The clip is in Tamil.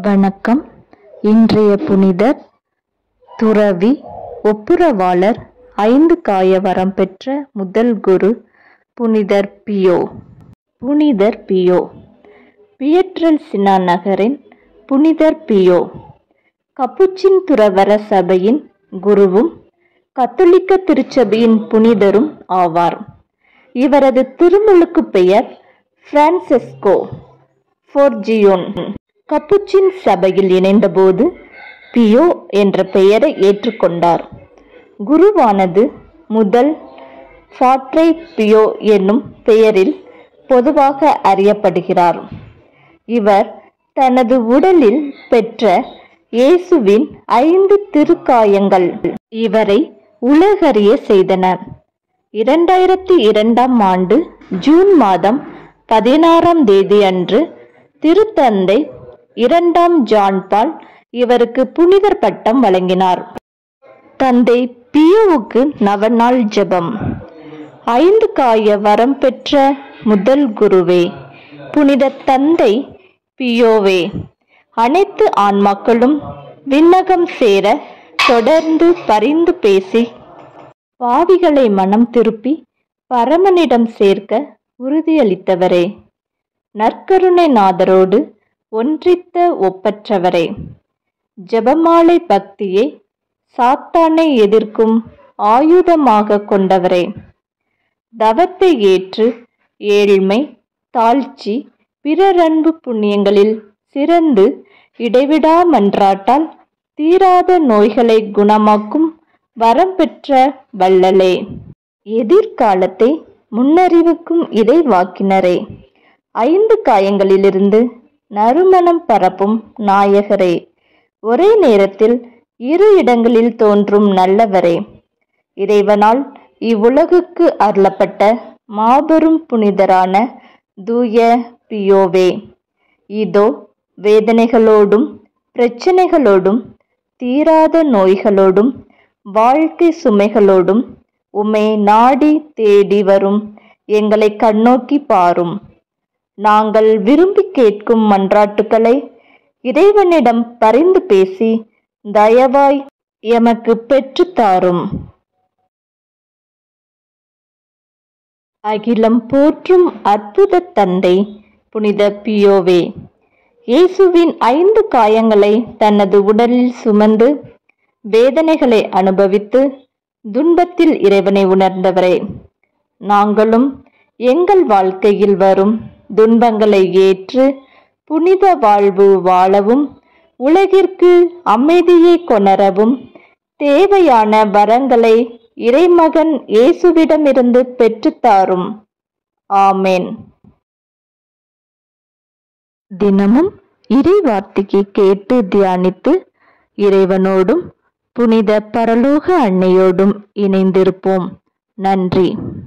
வணக்கம். இன்றைய புனிதர் துறவி, ஒப்புரவாளர், 5 காய வரம் பெற்ற முதல் குரு புனிதர் பியோ. புனிதர் பியோ பியட்ரெல்சினா நகரின் புனிதர் பியோ கப்புச்சின் துறவற சபையின் குருவும் கத்தோலிக்க திருச்சபையின் புனிதரும் ஆவார். இவரது திருமுழுக்கு பெயர் பிரான்செஸ்கோ ஃபோர்ஜியோன். கப்புச்சின் சபையில் இணைந்தபோது பியோ என்ற பெயரை ஏற்றுக்கொண்டார். குருவானது முதல் ஃபாட்ரை பியோ என்னும் பெயரில் பொதுவாக அறியப்படுகிறார். இவர் தனது உடலில் பெற்ற இயேசுவின் 5 திருக்காயங்கள் இவரை உலகறிய செய்தன. 2002 ஆண்டு ஜூன் மாதம் 16 தேதி அன்று திருத்தந்தை 2 ஜான் பால் இவருக்கு புனிதர் பட்டம் வழங்கினார். தந்தை பியோவுக்கு நவநாள் ஜெபம். 5 காய வரம் பெற்ற முதல் குருவே, புனித தந்தை பியோவே, அனைத்து ஆன்மாக்களும் விண்ணகம் சேர தொடர்ந்து பரிந்து பேசி பாவிகளை மனம் திருப்பி பரமனிடம் சேர்க்க உறுதியளித்தவரே, நற்கருணை நாதரோடு ஒன்றித்த ஒப்பற்றவரே, ஜெபமாலை பக்தியை சாத்தானை எதிர்க்கும் ஆயுதமாக கொண்டவரே, தவத்தை ஏற்று ஏழ்மை, தாழ்ச்சி, பிறரன்பு புண்ணியங்களில் சிறந்து இடைவிடா மன்றாட்டால் தீராத நோய்களை குணமாக்கும் வரம் பெற்ற வள்ளலே, எதிர்காலத்தை முன்னறிவிக்கும் இறைவாக்கினரே, 5 காயங்களிலிருந்து நறுமணம் பரப்பும் நாயகரே, ஒரே நேரத்தில் 2 இடங்களில் தோன்றும் நல்லவரே, இறைவனால் இவ்வுலகுக்கு அருளப்பட்ட மாபெரும் புனிதரான தூய பியோவே, இதோ வேதனைகளோடும் பிரச்சனைகளோடும் தீராத நோய்களோடும் வாழ்க்கை சுமைகளோடும் உம்மை நாடி தேடி வரும் எங்களை கண்ணோக்கி பாரும். நாங்கள் விரும்பி கேட்கும் மன்றாட்டுக்களை இறைவனிடம் பரிந்து பேசி தயவாய் எமக்கு பெற்றுத்தாரும். அகிலம் போற்றும் அற்புத தந்தை புனித பியோவே, இயேசுவின் 5 காயங்களை தனது உடலில் சுமந்து வேதனைகளை அனுபவித்து துன்பத்தில் இறைவனை உணர்ந்தவரே, நாங்களும் எங்கள் வாழ்க்கையில் வரும் துன்பங்களை ஏற்று புனித வாழ்வு வாழவும் உலகிற்கு அமைதியை கொணரவும் தேவையான வரங்களை இறைமகன் இயேசுவிடமிருந்து பெற்றுத்தாரும். ஆமேன். தினமும் இறைவார்த்தையை கேட்டு தியானித்து இறைவனோடும் புனித பரலோக அன்னையோடும் இணைந்திருப்போம். நன்றி.